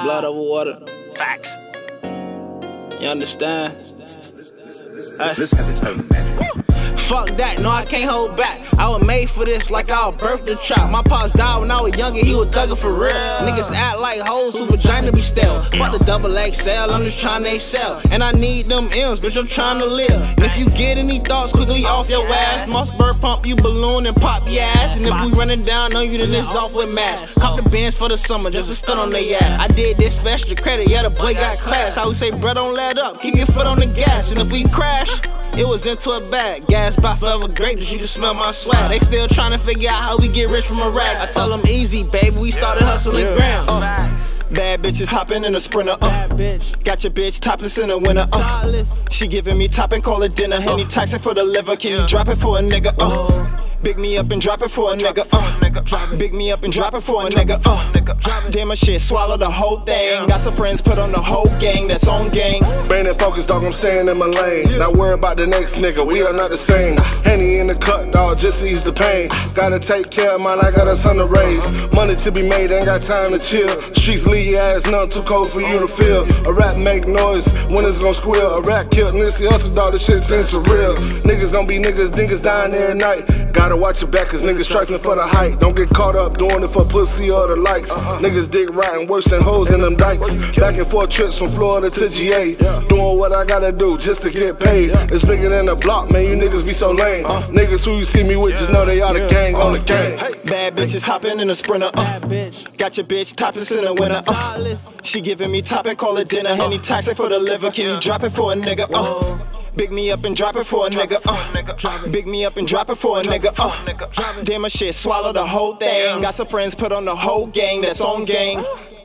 Blood over water. Facts. You understand? This has its own magic. Fuck that, no I can't hold back. I was made for this like I was birthed to trap. My pops died when I was younger, he was thuggin' for real. Niggas act like hoes who vagina be stale. Fuck the double XL, I'm just trying to excel. And I need them M's, bitch, I'm trying to live. And if you get any thoughts quickly off your ass, must bird pump you balloon and pop your ass. And if we running down on you, then it's off with mass. Cop the Benz for the summer, just to stun on their ass. I did this for extra credit, yeah, the boy got class. I would say, bro, don't let up, keep your foot on the gas. And if we crash, it was into a bag. Gas by forever greatness, you can smell my swag. They still trying to figure out how we get rich from a rag. I tell them easy, baby, we started hustling grams. Bad bitches hopping in a Sprinter. Got your bitch topless in the winter. She giving me top and call it dinner. Henny taxing for the liver. Can you drop it for a nigga? Big me up and drop it for a nigga. Big me up and drop it for a nigga. Damn, my shit swallow the whole thing. Got some friends put on the whole gang. That's on gang. Brain and focus, dog, I'm staying in my lane. Not worry about the next nigga, we are not the same. Henny in the cut, dog, just ease the pain. Gotta take care of mine, I got a son to raise. Money to be made, ain't got time to chill. Streets leave your ass, nothing too cold for you to feel. A rap make noise, when it's gon' squeal. A rap killed Nipsey Hussle, dog, this shit seems surreal. Niggas gon' be niggas dying every night. Gotta watch your back, cause niggas trifling for the height. Don't get caught up doing it for pussy or the likes. Niggas dick riding worse than hoes in them dikes. Back and forth trips from Florida to GA. Doing what I gotta do just to get paid. It's bigger than a block, man, you niggas be so lame. Niggas who you see me with just know they are the gang on the gang. Bad bitches hopping in a Sprinter. Got your bitch topless in the winter. She giving me top and call it dinner. Henny taxing for the liver. Can you drop it for a nigga? Big me up and drop it for a nigga. Big me up and drop it for a nigga. Damn, my shit swallow the whole thing. Got some friends put on the whole gang. That's on gang.